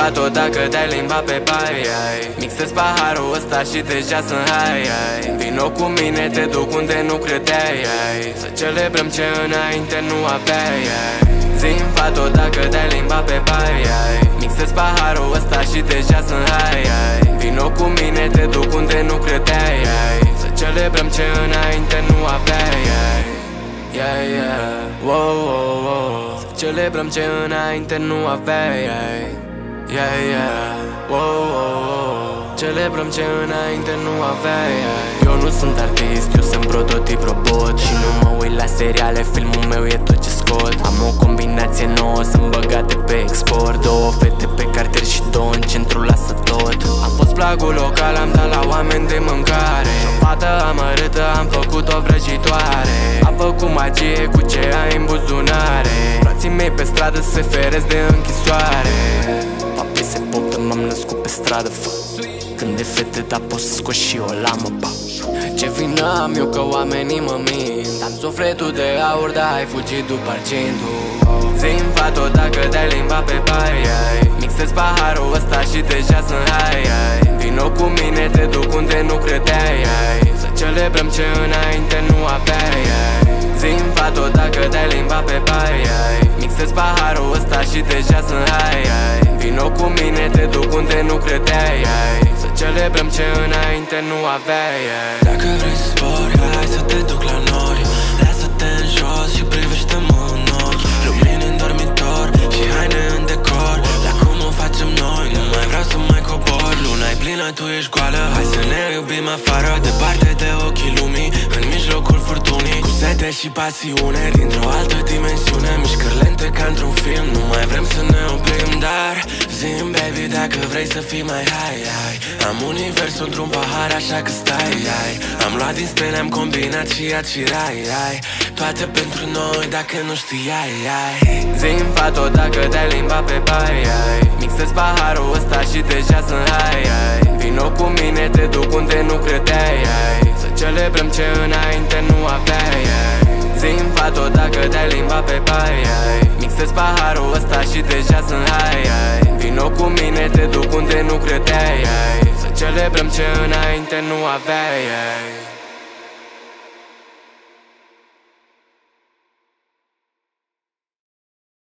fato dacă dai limba pe pai. Mixez paharul ăsta și deja sunt high. Vino cu mine, te duc unde nu credeai. Să celebrăm ce înainte nu aveai. Zi-mi fato dacă dai limba pe pai. Mixez paharul ăsta și deja sunt high. Vino cu mine, te duc unde nu credeai. Să celebrăm ce înainte nu aveai. Yeah, yeah, wow, wow, wow. Să celebrăm ce înainte nu aveai. Yeah, yeah, wow, wow, wow. Celebrăm ce înainte nu aveai. Eu nu sunt artist, eu sunt prototip robot. Și nu mă uit la seriale, filmul meu e tot ce scot. Am o combinație nouă, sunt băgate pe export. Două fete pe cartier și două în centru, lasă tot. Am fost plagul local, am dat la oameni de mâncare. Și o fată amărâtă, am făcut o vrăjitoare. Am făcut magie cu ce ai în buzunare. Frații mei pe stradă se feresc de închisoare. Papi se poptă, m-am născut pe stradă, fă. Când de fete, dar pot să scot și o lamă, pa. Ce vină am eu că oamenii mă mint. Am sufletul de aur, dar ai fugit după argintul. Zi-mi fato dacă dai limba pe pai. Mixez paharul ăsta și deja sunt high. Vino cu mine, te duc unde nu credeai. Să celebrăm ce înainte nu aveai. Zi-mi fato dacă dai limba pe pai. Mixez paharul ăsta și deja sunt high. Vino cu mine, te duc unde nu credeai. Să celebrăm ce înainte nu aveai. Dacă vrei să zbori, hai să te duc la nori. Lasă-te în jos și privește-mă în ochi. Lumini în dormitor și haine în decor. La cum o facem noi, nu mai vreau să mai cobor. Luna e plină, tu ești goală, hai să ne iubim afară. Departe de ochii lumii, în mijlocul furtunii. Cu sete și pasiune, dintr-o altă dimensiune. Mișcări lente ca într-un film, nu mai vrem să ne oprim. Dar zi-mi, baby, dacă vrei să fii mai high. Am universul într-un pahar, așa că stai. Am luat din stele, am combinat și acirai. Toate pentru noi, dacă nu știai. Zi-mi fato dacă dai limba pe pai. Mixez paharul ăsta și deja sunt high. Vino cu mine, te duc unde nu credeai. Să celebrăm ce înainte nu aveai. Zi-mi fato dacă dai limba pe pai. Mixez paharul ăsta și deja sunt high. Vino cu mine, te duc unde nu credeai. Să celebrăm ce înainte nu aveai.